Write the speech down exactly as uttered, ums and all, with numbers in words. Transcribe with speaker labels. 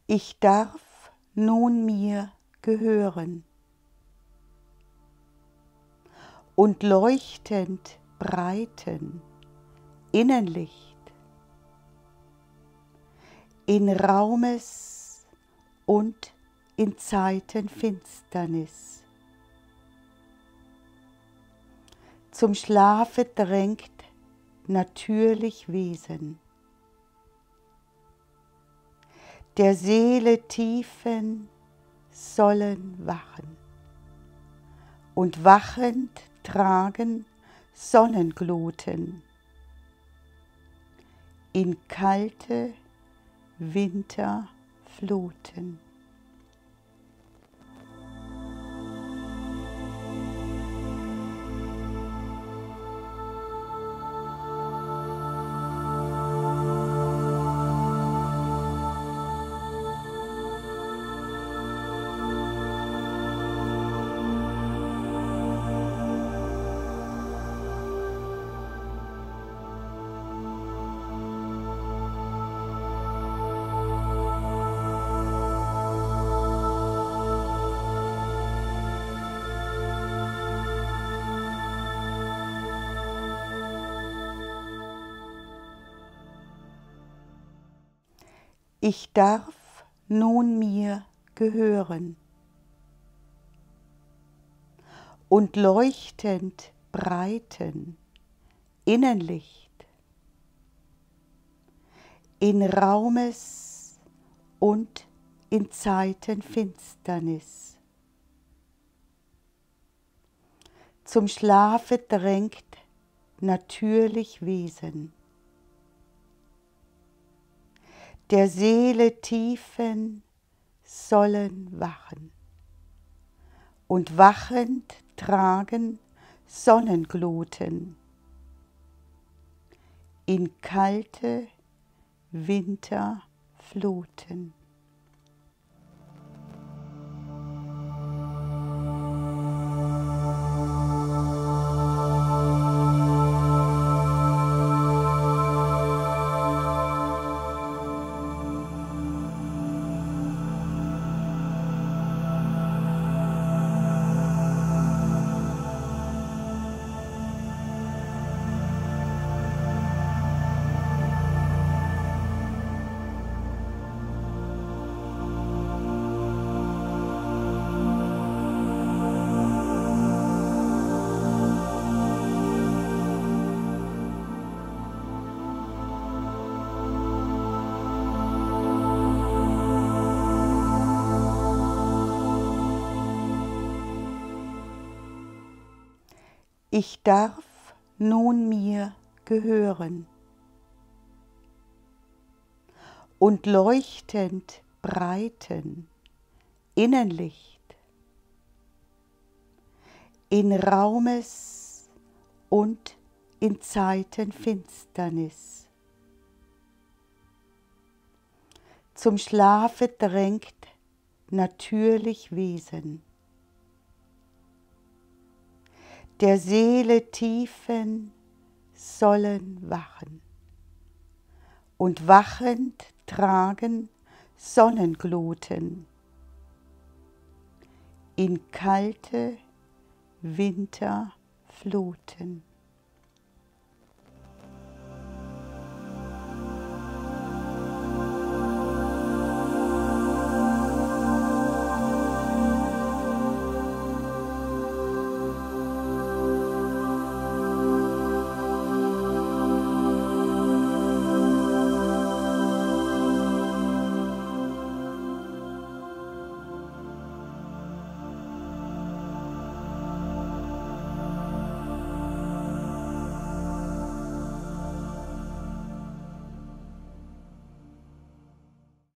Speaker 1: Ich darf nun mir gehören und leuchtend breiten Innenlicht in Raumes und in Zeiten Finsternis. Zum Schlafe drängt natürlich Wesen, der Seele Tiefen sollen wachen und wachend tragen Sonnengluten in kalte Winterfluten. Ich darf nun mir gehören und leuchtend breiten Innenlicht in Raumes und in Zeiten Finsternis. Zum Schlafe drängt natürlich Wesen, der Seele Tiefen sollen wachen und wachend tragen Sonnengluten in kalte Winterfluten. Ich darf nun mir gehören und leuchtend breiten Innenlicht in Raumes und in Zeiten Finsternis. Zum Schlafe drängt natürlich Wesen, der Seele Tiefen sollen wachen und wachend tragen Sonnengluten in kalte Winterfluten.